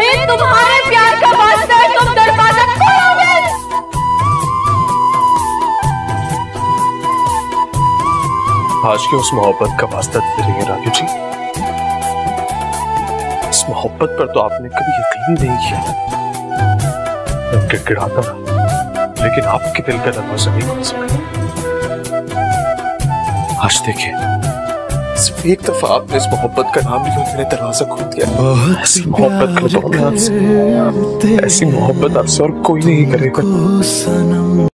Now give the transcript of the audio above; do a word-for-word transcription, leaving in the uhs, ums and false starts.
ये तुम्हारे प्यार का वास्ता है, तुम दरवाजा खोलोगे। आज के उस मोहब्बत का वास्ता दे रही है राजू जी। इस मोहब्बत पर तो आपने कभी यकीन नहीं किया। मैं गिड़गिड़ाता रहा, लेकिन आपके दिल का दरवाजा नहीं खोल सका। आज देखिए, सिर्फ एक दफा आपने इस मोहब्बत का नाम लिया, मैंने दरवाजा खोल दिया। ऐसी मोहब्बत कर दो आपसे, ऐसी मोहब्बत आपसे और कोई नहीं करेगा।